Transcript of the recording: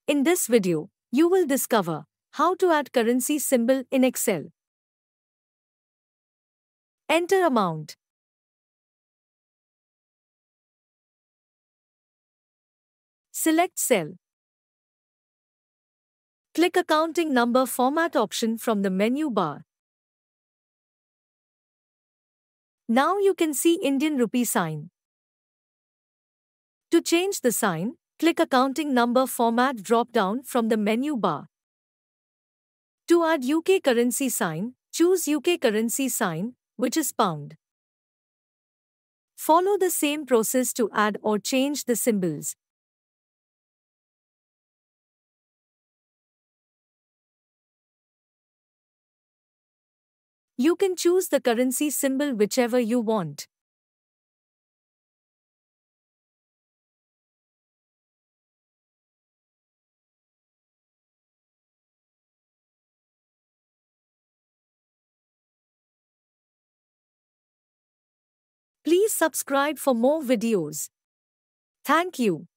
In this video, you will discover how to add currency symbol in Excel. Enter amount. Select cell. Click Accounting Number Format option from the menu bar. Now you can see Indian rupee sign. To change the sign, click Accounting Number Format drop-down from the menu bar. To add UK currency sign, choose UK currency sign, which is pound. Follow the same process to add or change the symbols. You can choose the currency symbol whichever you want. Please subscribe for more videos. Thank you.